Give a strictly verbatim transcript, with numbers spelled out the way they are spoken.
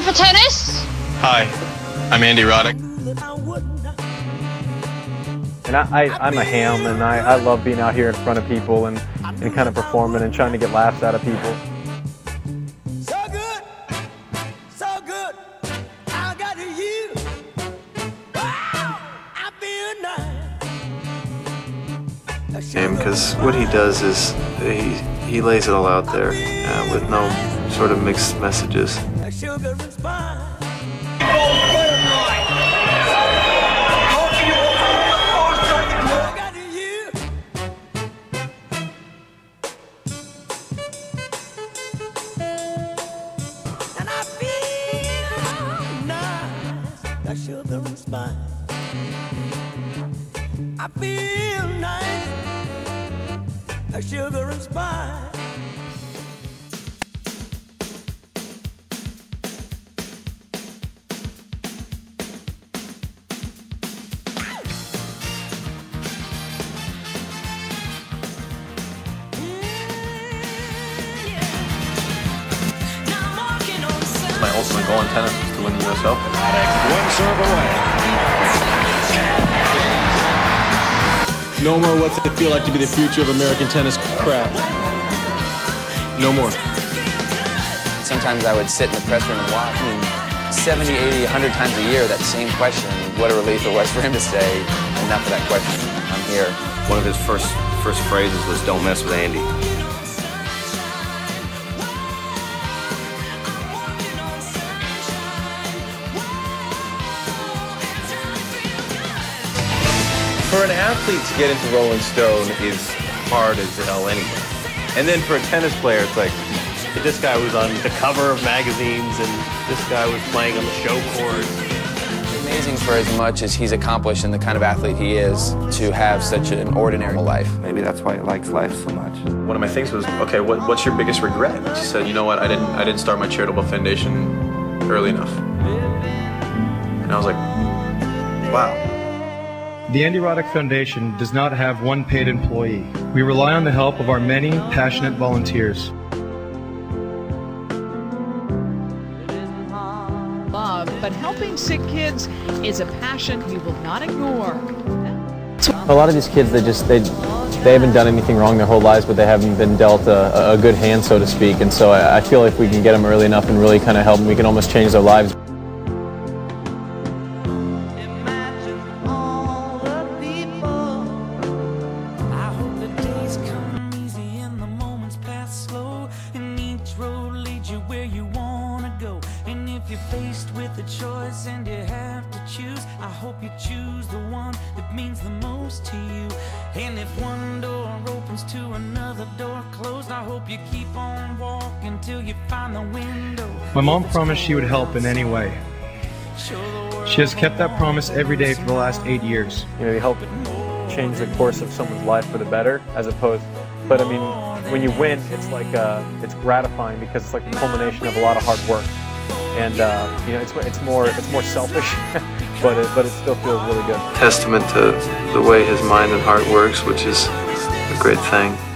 for tennis? Hi, I'm Andy Roddick. And I, I, I'm a ham, and I, I love being out here in front of people and, and kind of performing and trying to get laughs out of people. So good, so good, I got you. Wow, I feel nice. Game, because what he does is he he lays it all out there uh, with no sort of mixed messages. Sugar and spice. Sugar and spice. I feel nice, like sugar and spice. My ultimate goal in tennis is to win the U S Open. One serve away. No more what's it feel like to be the future of American tennis crap. No more. Sometimes I would sit in the press room and watch. I mean, seventy, eighty, a hundred times a year, that same question. What a relief it was for him to say, enough of that question. I'm here. One of his first first phrases was, "Don't mess with Andy." For an athlete to get into Rolling Stone is hard as hell anyway. And then for a tennis player, it's like, this guy was on the cover of magazines and this guy was playing on the show course. It's amazing for as much as he's accomplished and the kind of athlete he is to have such an ordinary life. Maybe that's why he likes life so much. One of my things was, okay, what, what's your biggest regret? And she said, you know what, I didn't, I didn't start my charitable foundation early enough. And I was like, wow. The Andy Roddick Foundation does not have one paid employee. We rely on the help of our many passionate volunteers. Love, but helping sick kids is a passion we will not ignore. A lot of these kids, they just, they, they haven't done anything wrong their whole lives, but they haven't been dealt a, a good hand, so to speak. And so I, I feel like if we can get them early enough and really kind of help them, we can almost change their lives. Where you wanna go, and if you're faced with a choice and you have to choose, I hope you choose the one that means the most to you. And if one door opens to another door closed, I hope you keep on walking till you find the window. My mom promised she would help in any way. She has kept that promise every day for the last eight years. You know, you help change the course of someone's life for the better, as opposed, but I mean, when you win, it's like uh, it's gratifying because it's like the culmination of a lot of hard work, and uh, you know, it's it's more it's more selfish, but it, but it still feels really good. Testament to the way his mind and heart works, which is a great thing.